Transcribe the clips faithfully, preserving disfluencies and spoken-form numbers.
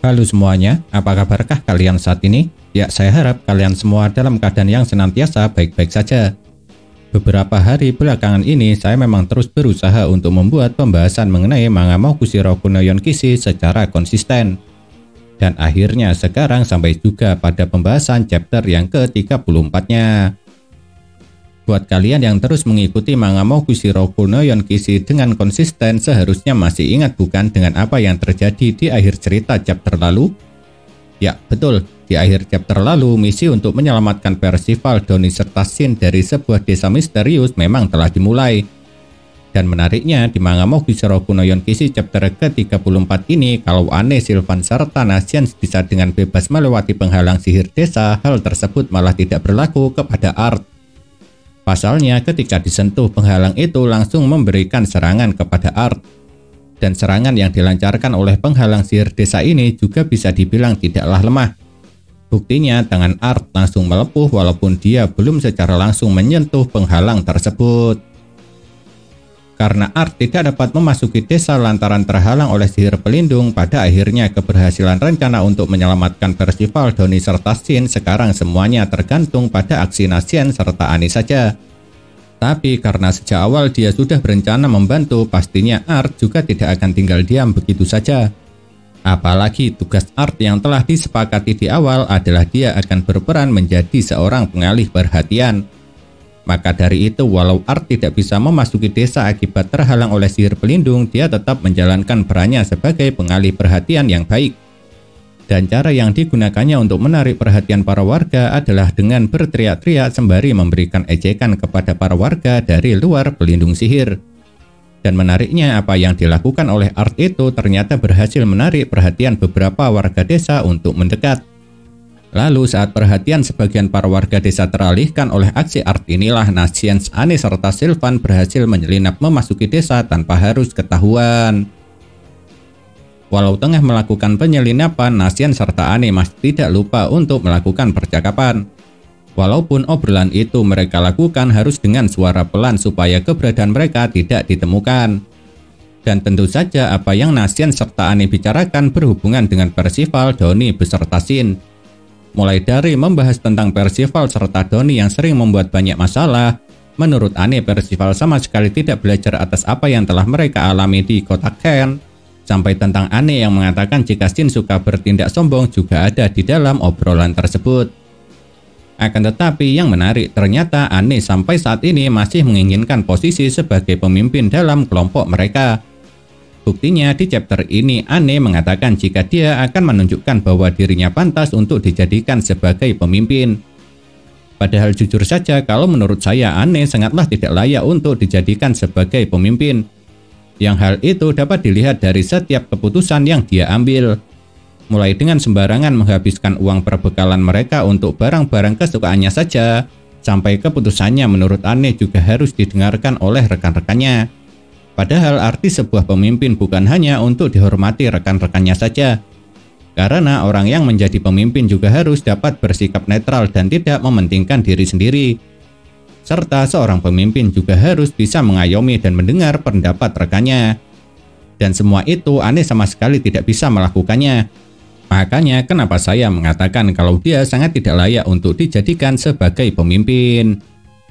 Halo semuanya, apa kabarkah kalian saat ini? Ya, saya harap kalian semua dalam keadaan yang senantiasa baik-baik saja. Beberapa hari belakangan ini, saya memang terus berusaha untuk membuat pembahasan mengenai manga Mokushiro Kuno Yonkishi secara konsisten. Dan akhirnya sekarang sampai juga pada pembahasan chapter yang ke tiga puluh empat-nya. Buat kalian yang terus mengikuti manga Mokushiro Kuno Yonkishi dengan konsisten, seharusnya masih ingat bukan dengan apa yang terjadi di akhir cerita chapter lalu? Ya, betul. Di akhir chapter lalu, misi untuk menyelamatkan Percival, Donnie serta Shin dari sebuah desa misterius memang telah dimulai. Dan menariknya, di manga Mokushiro Kuno Yonkishi chapter ke tiga puluh empat ini, kalau Anne, Sylvan serta Nasian bisa dengan bebas melewati penghalang sihir desa, hal tersebut malah tidak berlaku kepada Art. Pasalnya, ketika disentuh penghalang itu langsung memberikan serangan kepada Art. Dan serangan yang dilancarkan oleh penghalang sihir desa ini juga bisa dibilang tidaklah lemah. Buktinya, tangan Art langsung melepuh walaupun dia belum secara langsung menyentuh penghalang tersebut. Karena Art tidak dapat memasuki desa lantaran terhalang oleh sihir pelindung, pada akhirnya keberhasilan rencana untuk menyelamatkan Percival, Donnie serta Shin sekarang semuanya tergantung pada aksi Nasian serta Anne saja. Tapi karena sejak awal dia sudah berencana membantu, pastinya Art juga tidak akan tinggal diam begitu saja. Apalagi tugas Art yang telah disepakati di awal adalah dia akan berperan menjadi seorang pengalih perhatian. Maka dari itu, walau Art tidak bisa memasuki desa akibat terhalang oleh sihir pelindung, dia tetap menjalankan perannya sebagai pengalih perhatian yang baik. Dan cara yang digunakannya untuk menarik perhatian para warga adalah dengan berteriak-teriak sembari memberikan ejekan kepada para warga dari luar pelindung sihir. Dan menariknya, apa yang dilakukan oleh Art itu ternyata berhasil menarik perhatian beberapa warga desa untuk mendekat. Lalu saat perhatian sebagian para warga desa teralihkan oleh aksi Art inilah Nasian, Anne serta Sylvan berhasil menyelinap memasuki desa tanpa harus ketahuan. Walau tengah melakukan penyelinapan, Nasian serta Anne masih tidak lupa untuk melakukan percakapan. Walaupun obrolan itu mereka lakukan harus dengan suara pelan supaya keberadaan mereka tidak ditemukan. Dan tentu saja apa yang Nasian serta Anne bicarakan berhubungan dengan Percival, Donnie beserta Shin. Mulai dari membahas tentang Percival serta Donnie yang sering membuat banyak masalah, menurut Anne Percival sama sekali tidak belajar atas apa yang telah mereka alami di kota Ken, sampai tentang Anne yang mengatakan jika Shin suka bertindak sombong juga ada di dalam obrolan tersebut. Akan tetapi yang menarik, ternyata Anne sampai saat ini masih menginginkan posisi sebagai pemimpin dalam kelompok mereka. Buktinya di chapter ini Anne mengatakan jika dia akan menunjukkan bahwa dirinya pantas untuk dijadikan sebagai pemimpin. Padahal jujur saja kalau menurut saya Anne sangatlah tidak layak untuk dijadikan sebagai pemimpin. Yang hal itu dapat dilihat dari setiap keputusan yang dia ambil. Mulai dengan sembarangan menghabiskan uang perbekalan mereka untuk barang-barang kesukaannya saja, sampai keputusannya menurut Anne juga harus didengarkan oleh rekan-rekannya. Padahal arti sebuah pemimpin bukan hanya untuk dihormati rekan-rekannya saja. Karena orang yang menjadi pemimpin juga harus dapat bersikap netral dan tidak mementingkan diri sendiri. Serta seorang pemimpin juga harus bisa mengayomi dan mendengar pendapat rekannya. Dan semua itu Anne sama sekali tidak bisa melakukannya. Makanya kenapa saya mengatakan kalau dia sangat tidak layak untuk dijadikan sebagai pemimpin.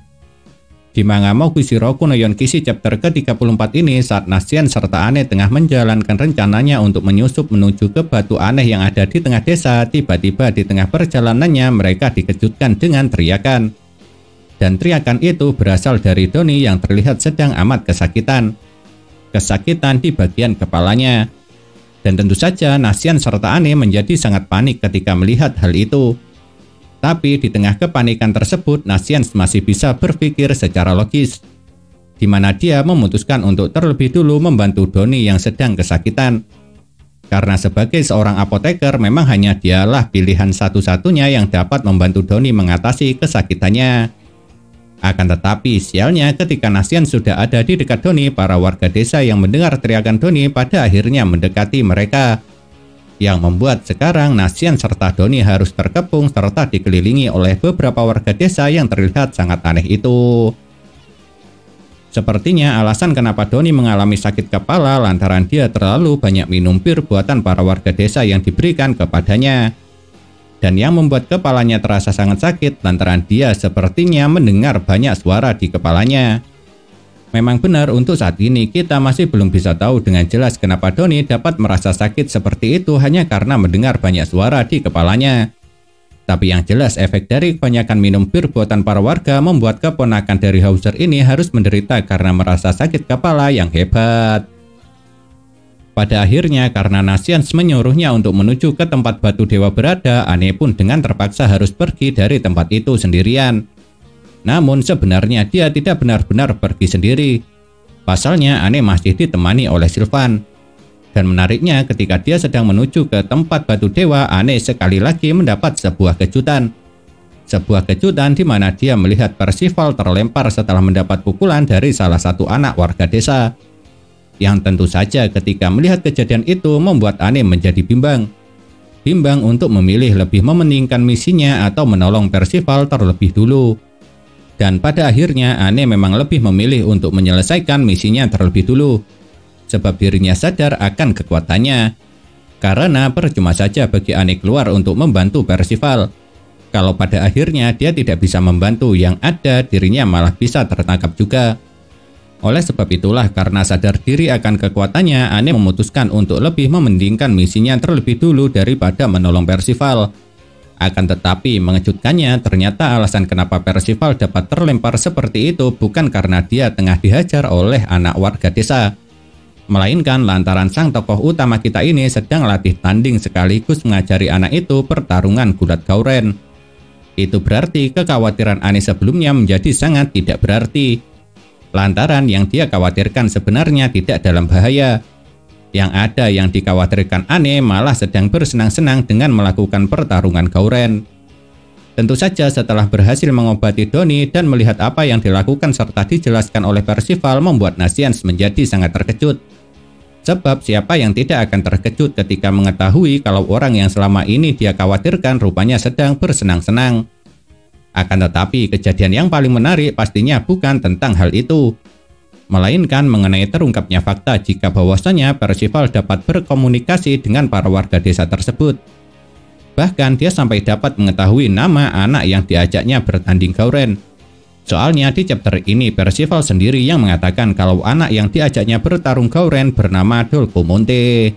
Di manga Mokushiro Kuno Yonkishi chapter ke tiga puluh empat ini, saat Nasian serta Anne tengah menjalankan rencananya untuk menyusup menuju ke batu aneh yang ada di tengah desa, tiba-tiba di tengah perjalanannya mereka dikejutkan dengan teriakan. Dan teriakan itu berasal dari Donnie yang terlihat sedang amat kesakitan. Kesakitan di bagian kepalanya. Dan tentu saja Nasian serta Anne menjadi sangat panik ketika melihat hal itu. Tapi di tengah kepanikan tersebut, Nasian masih bisa berpikir secara logis. Di mana dia memutuskan untuk terlebih dulu membantu Donnie yang sedang kesakitan. Karena sebagai seorang apoteker memang hanya dialah pilihan satu-satunya yang dapat membantu Donnie mengatasi kesakitannya. Akan tetapi sialnya ketika Nasian sudah ada di dekat Donnie, para warga desa yang mendengar teriakan Donnie pada akhirnya mendekati mereka. Yang membuat sekarang Nasian serta Donnie harus terkepung serta dikelilingi oleh beberapa warga desa yang terlihat sangat aneh itu. Sepertinya alasan kenapa Doni mengalami sakit kepala lantaran dia terlalu banyak minum bir buatan para warga desa yang diberikan kepadanya. Dan yang membuat kepalanya terasa sangat sakit lantaran dia sepertinya mendengar banyak suara di kepalanya. Memang benar untuk saat ini kita masih belum bisa tahu dengan jelas kenapa Doni dapat merasa sakit seperti itu hanya karena mendengar banyak suara di kepalanya. Tapi yang jelas efek dari kebanyakan minum bir buatan para warga membuat keponakan dari Hauser ini harus menderita karena merasa sakit kepala yang hebat. Pada akhirnya karena Nasians menyuruhnya untuk menuju ke tempat batu dewa berada, Anne pun dengan terpaksa harus pergi dari tempat itu sendirian. Namun sebenarnya dia tidak benar-benar pergi sendiri. Pasalnya Anne masih ditemani oleh Sylvan. Dan menariknya ketika dia sedang menuju ke tempat batu dewa, Anne sekali lagi mendapat sebuah kejutan. Sebuah kejutan di mana dia melihat Percival terlempar setelah mendapat pukulan dari salah satu anak warga desa. Yang tentu saja ketika melihat kejadian itu membuat Anne menjadi bimbang. Bimbang untuk memilih lebih mementingkan misinya atau menolong Percival terlebih dulu. Dan pada akhirnya Anne memang lebih memilih untuk menyelesaikan misinya terlebih dulu. Sebab dirinya sadar akan kekuatannya. Karena percuma saja bagi Anne keluar untuk membantu Percival. Kalau pada akhirnya dia tidak bisa membantu, yang ada dirinya malah bisa tertangkap juga. Oleh sebab itulah karena sadar diri akan kekuatannya, Anne memutuskan untuk lebih mementingkan misinya terlebih dulu daripada menolong Percival. Akan tetapi mengejutkannya ternyata alasan kenapa Percival dapat terlempar seperti itu bukan karena dia tengah dihajar oleh anak warga desa. Melainkan lantaran sang tokoh utama kita ini sedang latih tanding sekaligus mengajari anak itu pertarungan gulat gauren. Itu berarti kekhawatiran Anne sebelumnya menjadi sangat tidak berarti. Lantaran yang dia khawatirkan sebenarnya tidak dalam bahaya. Yang ada yang dikhawatirkan Anne malah sedang bersenang-senang dengan melakukan pertarungan gauren. Tentu saja setelah berhasil mengobati Doni dan melihat apa yang dilakukan serta dijelaskan oleh Percival membuat Nasians menjadi sangat terkejut. Sebab siapa yang tidak akan terkejut ketika mengetahui kalau orang yang selama ini dia khawatirkan rupanya sedang bersenang-senang. Akan tetapi kejadian yang paling menarik pastinya bukan tentang hal itu. Melainkan mengenai terungkapnya fakta jika bahwasanya Percival dapat berkomunikasi dengan para warga desa tersebut. Bahkan dia sampai dapat mengetahui nama anak yang diajaknya bertanding gauren. Soalnya di chapter ini Percival sendiri yang mengatakan kalau anak yang diajaknya bertarung gauren bernama Dolcomonte.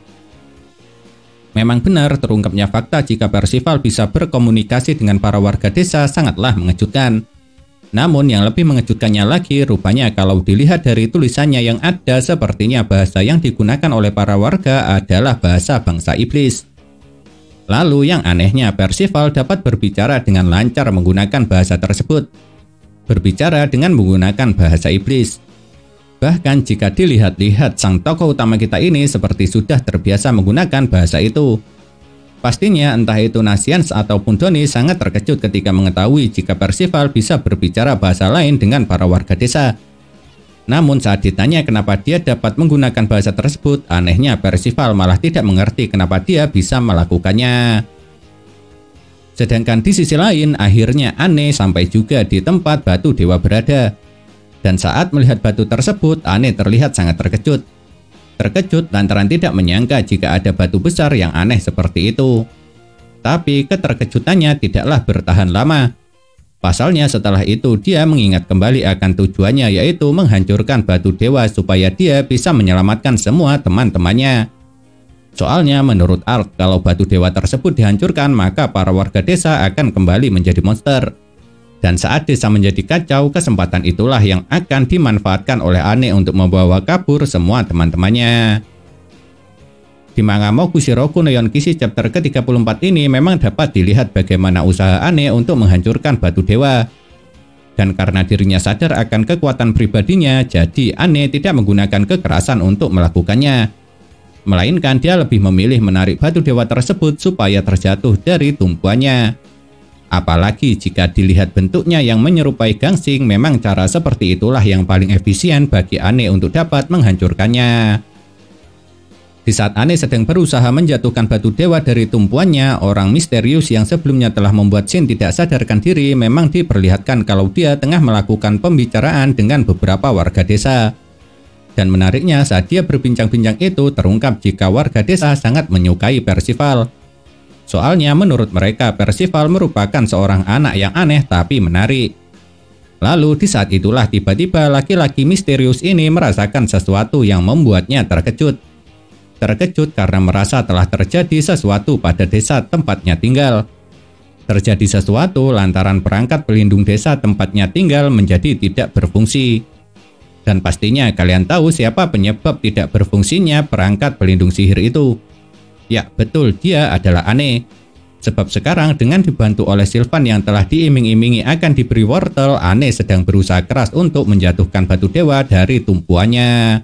Memang benar terungkapnya fakta jika Percival bisa berkomunikasi dengan para warga desa sangatlah mengejutkan. Namun yang lebih mengejutkannya lagi rupanya kalau dilihat dari tulisannya yang ada sepertinya bahasa yang digunakan oleh para warga adalah bahasa bangsa iblis. Lalu yang anehnya Percival dapat berbicara dengan lancar menggunakan bahasa tersebut. Berbicara dengan menggunakan bahasa iblis. Bahkan jika dilihat-lihat sang tokoh utama kita ini seperti sudah terbiasa menggunakan bahasa itu. Pastinya entah itu Nasians ataupun Doni sangat terkejut ketika mengetahui jika Percival bisa berbicara bahasa lain dengan para warga desa. Namun saat ditanya kenapa dia dapat menggunakan bahasa tersebut, anehnya Percival malah tidak mengerti kenapa dia bisa melakukannya. Sedangkan di sisi lain, akhirnya Anne sampai juga di tempat batu dewa berada. Dan saat melihat batu tersebut, Anne terlihat sangat terkejut. Terkejut lantaran tidak menyangka jika ada batu besar yang aneh seperti itu. Tapi keterkejutannya tidaklah bertahan lama. Pasalnya setelah itu dia mengingat kembali akan tujuannya yaitu menghancurkan batu dewa supaya dia bisa menyelamatkan semua teman-temannya. Soalnya menurut Art, kalau batu dewa tersebut dihancurkan maka para warga desa akan kembali menjadi monster. Dan saat desa menjadi kacau, kesempatan itulah yang akan dimanfaatkan oleh Anne untuk membawa kabur semua teman-temannya. Di manga Mokushiroku no Yonkishi chapter ke tiga puluh empat ini memang dapat dilihat bagaimana usaha Anne untuk menghancurkan batu dewa. Dan karena dirinya sadar akan kekuatan pribadinya, jadi Anne tidak menggunakan kekerasan untuk melakukannya. Melainkan dia lebih memilih menarik batu dewa tersebut supaya terjatuh dari tumpuannya. Apalagi jika dilihat bentuknya yang menyerupai gangsing, memang cara seperti itulah yang paling efisien bagi Anne untuk dapat menghancurkannya. Di saat Anne sedang berusaha menjatuhkan batu dewa dari tumpuannya, orang misterius yang sebelumnya telah membuat Shin tidak sadarkan diri memang diperlihatkan kalau dia tengah melakukan pembicaraan dengan beberapa warga desa. Dan menariknya, saat dia berbincang-bincang itu terungkap jika warga desa sangat menyukai Percival. Soalnya menurut mereka Percival merupakan seorang anak yang aneh tapi menarik. Lalu di saat itulah tiba-tiba laki-laki misterius ini merasakan sesuatu yang membuatnya terkejut. Terkejut karena merasa telah terjadi sesuatu pada desa tempatnya tinggal. Terjadi sesuatu lantaran perangkat pelindung desa tempatnya tinggal menjadi tidak berfungsi. Dan pastinya kalian tahu siapa penyebab tidak berfungsinya perangkat pelindung sihir itu. Ya, betul, dia adalah Anne. Sebab sekarang dengan dibantu oleh Sylvan yang telah diiming-imingi akan diberi wortel, Anne sedang berusaha keras untuk menjatuhkan batu dewa dari tumpuannya.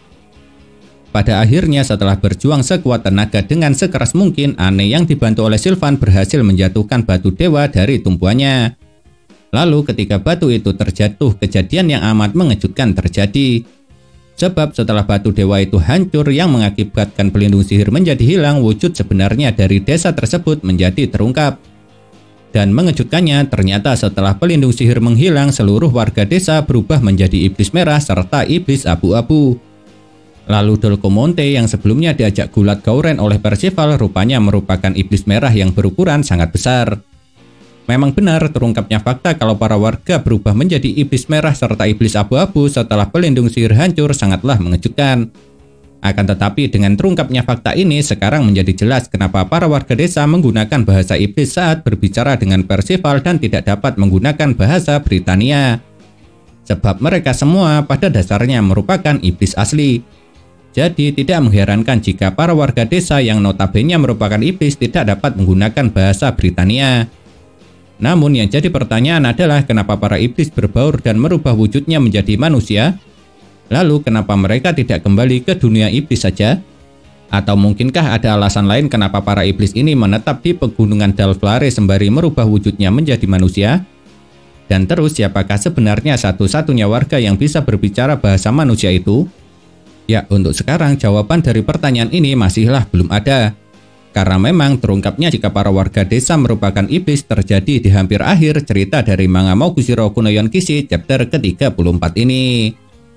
Pada akhirnya setelah berjuang sekuat tenaga dengan sekeras mungkin, Anne yang dibantu oleh Sylvan berhasil menjatuhkan batu dewa dari tumpuannya. Lalu ketika batu itu terjatuh, kejadian yang amat mengejutkan terjadi. Sebab setelah batu dewa itu hancur yang mengakibatkan pelindung sihir menjadi hilang, wujud sebenarnya dari desa tersebut menjadi terungkap. Dan mengejutkannya, ternyata setelah pelindung sihir menghilang, seluruh warga desa berubah menjadi iblis merah serta iblis abu-abu. Lalu Dolcomonte yang sebelumnya diajak gulat Gauren oleh Percival rupanya merupakan iblis merah yang berukuran sangat besar. Memang benar terungkapnya fakta kalau para warga berubah menjadi iblis merah serta iblis abu-abu setelah pelindung sihir hancur sangatlah mengejutkan. Akan tetapi dengan terungkapnya fakta ini sekarang menjadi jelas kenapa para warga desa menggunakan bahasa iblis saat berbicara dengan Percival dan tidak dapat menggunakan bahasa Britania. Sebab mereka semua pada dasarnya merupakan iblis asli. Jadi tidak mengherankan jika para warga desa yang notabene merupakan iblis tidak dapat menggunakan bahasa Britania. Namun yang jadi pertanyaan adalah kenapa para iblis berbaur dan merubah wujudnya menjadi manusia? Lalu kenapa mereka tidak kembali ke dunia iblis saja? Atau mungkinkah ada alasan lain kenapa para iblis ini menetap di pegunungan Dalflare sembari merubah wujudnya menjadi manusia? Dan terus siapakah sebenarnya satu-satunya warga yang bisa berbicara bahasa manusia itu? Ya, untuk sekarang jawaban dari pertanyaan ini masihlah belum ada. Karena memang terungkapnya jika para warga desa merupakan iblis terjadi di hampir akhir cerita dari manga Mokushiro Kuno Yonkishi chapter ke tiga puluh empat ini.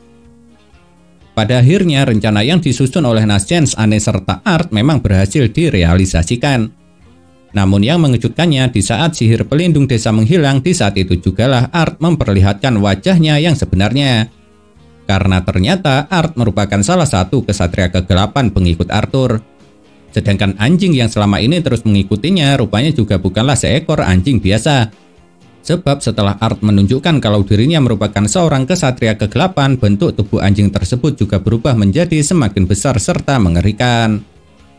Pada akhirnya rencana yang disusun oleh Nascens, Anne serta Art memang berhasil direalisasikan. Namun yang mengejutkannya di saat sihir pelindung desa menghilang, di saat itu jugalah Art memperlihatkan wajahnya yang sebenarnya. Karena ternyata Art merupakan salah satu kesatria kegelapan pengikut Arthur. Sedangkan anjing yang selama ini terus mengikutinya rupanya juga bukanlah seekor anjing biasa. Sebab setelah Art menunjukkan kalau dirinya merupakan seorang kesatria kegelapan, bentuk tubuh anjing tersebut juga berubah menjadi semakin besar serta mengerikan.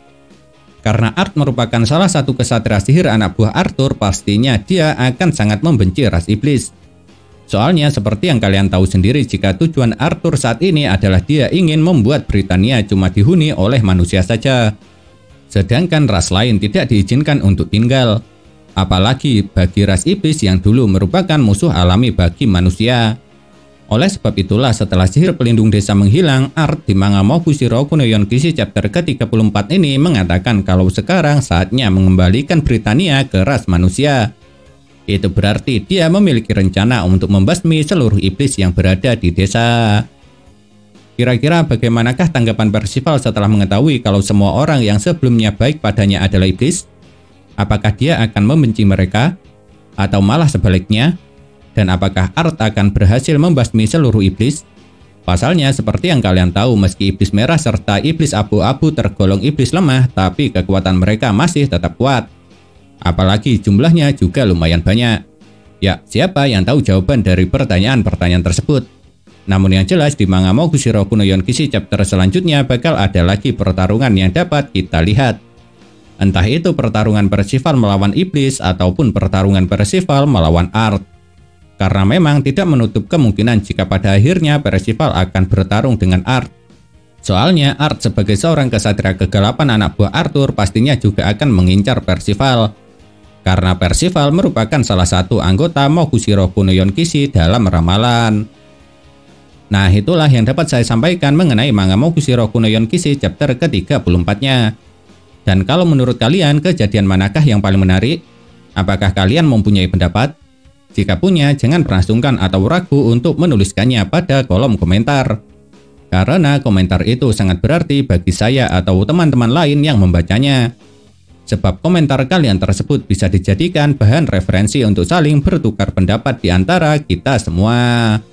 Karena Art merupakan salah satu kesatria sihir anak buah Arthur, pastinya dia akan sangat membenci ras iblis. Soalnya seperti yang kalian tahu sendiri jika tujuan Arthur saat ini adalah dia ingin membuat Britania cuma dihuni oleh manusia saja. Sedangkan ras lain tidak diizinkan untuk tinggal. Apalagi bagi ras iblis yang dulu merupakan musuh alami bagi manusia. Oleh sebab itulah setelah sihir pelindung desa menghilang, Art di manga Mokushiro Kuno Yonkishi chapter ke tiga puluh empat ini mengatakan kalau sekarang saatnya mengembalikan Britania ke ras manusia. Itu berarti dia memiliki rencana untuk membasmi seluruh iblis yang berada di desa. Kira-kira bagaimanakah tanggapan Percival setelah mengetahui kalau semua orang yang sebelumnya baik padanya adalah iblis? Apakah dia akan membenci mereka? Atau malah sebaliknya? Dan apakah Art akan berhasil membasmi seluruh iblis? Pasalnya seperti yang kalian tahu, meski iblis merah serta iblis abu-abu tergolong iblis lemah, tapi kekuatan mereka masih tetap kuat. Apalagi jumlahnya juga lumayan banyak. Ya, siapa yang tahu jawaban dari pertanyaan-pertanyaan tersebut? Namun yang jelas di manga Mokushiro Kuno Yonkishi chapter selanjutnya bakal ada lagi pertarungan yang dapat kita lihat. Entah itu pertarungan Percival melawan iblis ataupun pertarungan Percival melawan Art. Karena memang tidak menutup kemungkinan jika pada akhirnya Percival akan bertarung dengan Art. Soalnya Art sebagai seorang kesatria kegelapan anak buah Arthur pastinya juga akan mengincar Percival. Karena Percival merupakan salah satu anggota Mokushiro Kuno Yonkishi dalam ramalan. Nah, itulah yang dapat saya sampaikan mengenai manga Mokushiro Kuno Yonkishi chapter ke tiga puluh empat-nya. Dan kalau menurut kalian, kejadian manakah yang paling menarik? Apakah kalian mempunyai pendapat? Jika punya, jangan pernah sungkan atau ragu untuk menuliskannya pada kolom komentar. Karena komentar itu sangat berarti bagi saya atau teman-teman lain yang membacanya. Sebab komentar kalian tersebut bisa dijadikan bahan referensi untuk saling bertukar pendapat di antara kita semua.